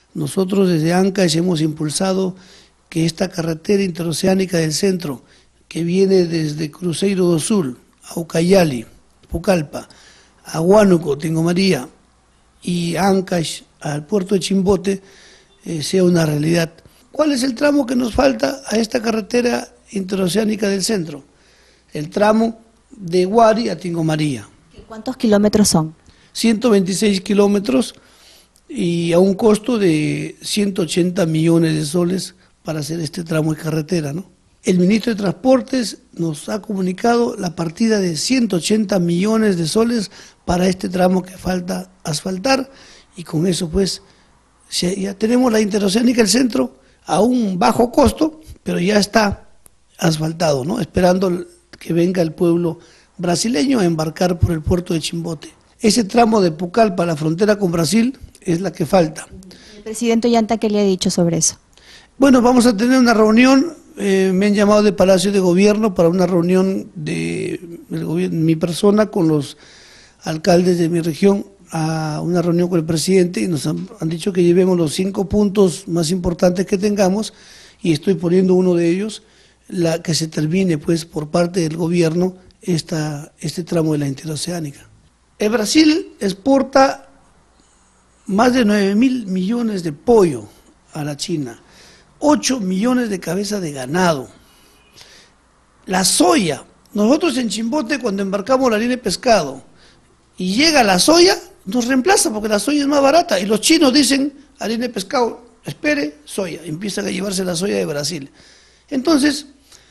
Nosotros desde Ancash hemos impulsado que esta carretera interoceánica del centro, que viene desde Cruzeiro do Sul, a Ucayali, Pucallpa, a Huánuco, Tingo María y Ancash al puerto de Chimbote, sea una realidad. ¿Cuál es el tramo que nos falta a esta carretera interoceánica del centro? El tramo de Huari a Tingo María. ¿Cuántos kilómetros son? 126 kilómetros y a un costo de 180 millones de soles para hacer este tramo de carretera, ¿no? El ministro de Transportes nos ha comunicado la partida de 180 millones de soles para este tramo que falta asfaltar, y con eso pues ya tenemos la interoceánica del centro a un bajo costo, pero ya está asfaltado, ¿no? Esperando que venga el pueblo brasileño a embarcar por el puerto de Chimbote. Ese tramo de Pucallpa a la frontera con Brasil es la que falta. El presidente Ollanta, ¿qué le ha dicho sobre eso? Bueno, vamos a tener una reunión, me han llamado de Palacio de Gobierno para una reunión de mi persona con los alcaldes de mi región, a una reunión con el presidente, y nos han dicho que llevemos los 5 puntos más importantes que tengamos, y estoy poniendo uno de ellos, que se termine pues por parte del gobierno este tramo de la interoceánica. El Brasil exporta más de 9.000 millones de pollo a la China, 8 millones de cabezas de ganado. La soya, nosotros en Chimbote cuando embarcamos la línea de pescado y llega la soya, nos reemplaza porque la soya es más barata, y los chinos dicen a la línea de pescado, espere, soya, empiezan a llevarse la soya de Brasil. Entonces,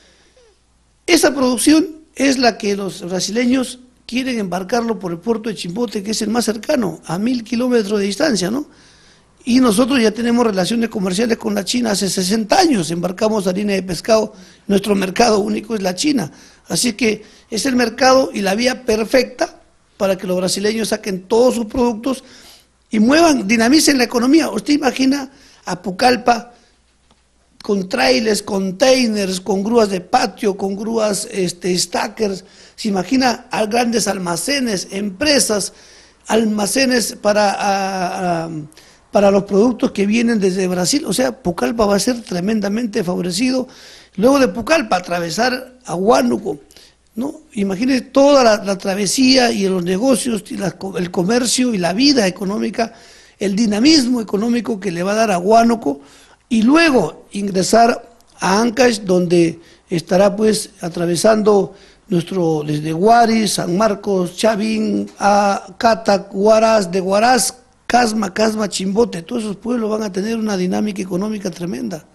esa producción es la que los brasileños quieren embarcarlo por el puerto de Chimbote, que es el más cercano, a 1.000 kilómetros de distancia, ¿no? Y nosotros ya tenemos relaciones comerciales con la China hace 60 años, embarcamos harina de pescado, nuestro mercado único es la China. Así que es el mercado y la vía perfecta para que los brasileños saquen todos sus productos y muevan, dinamicen la economía. Usted imagina a Pucallpa con trailers, containers, con grúas de patio, con grúas stackers, se imagina a grandes almacenes, empresas, almacenes para los productos que vienen desde Brasil. O sea, Pucallpa va a ser tremendamente favorecido. Luego de Pucallpa, atravesar a Huánuco, ¿no? Imagínese toda la travesía y los negocios, y el comercio y la vida económica, el dinamismo económico que le va a dar a Huánuco, y luego ingresar a Ancash, donde estará pues atravesando desde Huari, San Marcos, Chavín, a Catac, Huaraz, de Huaraz, Casma, Chimbote. Todos esos pueblos van a tener una dinámica económica tremenda.